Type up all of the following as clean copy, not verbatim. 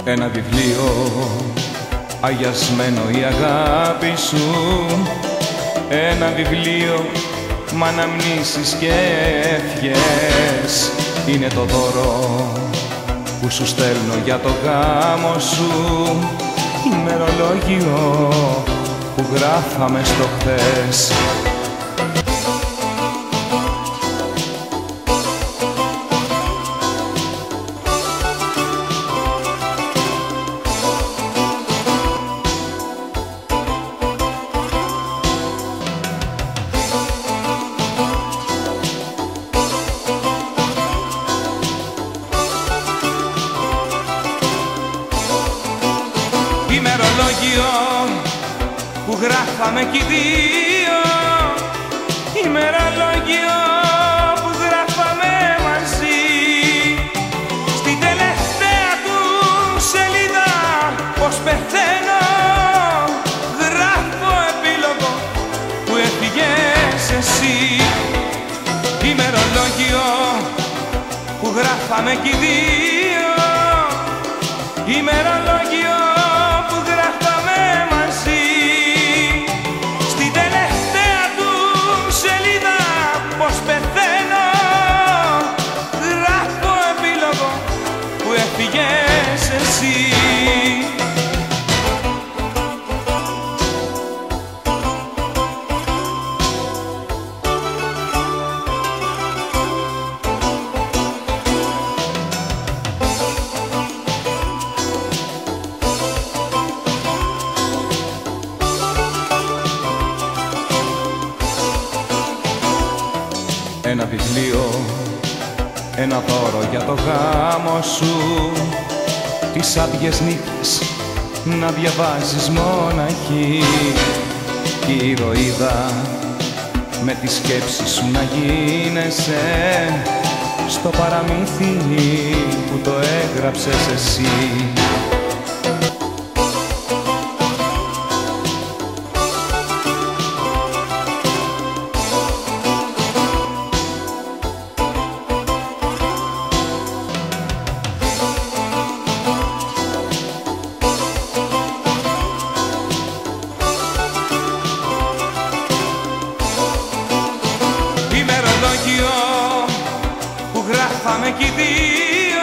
Ένα βιβλίο αγιασμένο η αγάπη σου, ένα βιβλίο μ' αναμνήσεις και ευχές. Είναι το δώρο που σου στέλνω για το γάμο σου, ημερολόγιο που γράφαμε στο χθες. Ημερολόγιο που γράφαμε κι οι δύο, ημερολόγιο που γράφαμε μαζί. Στην τελευταία του σελίδα πως πεθαίνω, γράφω επίλογο που έφυγες εσύ. Ημερολόγιο που γράφαμε κι οι δύο, ημερολόγιο που γράφαμε μαζί. Στην τελευταία του σελίδα πως πεθαίνω, γράφω επίλογο που έφυγες εσύ. Ένα βιβλίο, ένα δώρο για το γάμο σου, τις άδειες νύχτες να διαβάζεις μοναχή, και η ηρωίδα με τη σκέψη σου να γίνεσαι στο παραμύθι που το έγραψες εσύ. Ημερολόγιο που γράφαμε κι οι δύο,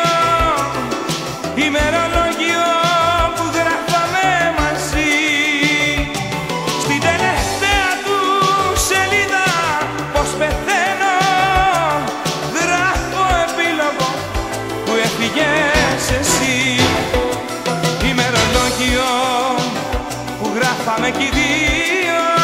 ημερολόγιο που γράφαμε μαζί. Στην τελευταία του σελίδα πως πεθαίνω, γράφω επίλογο που έφυγες εσύ. Ημερολόγιο που γράφαμε κι οι δύο,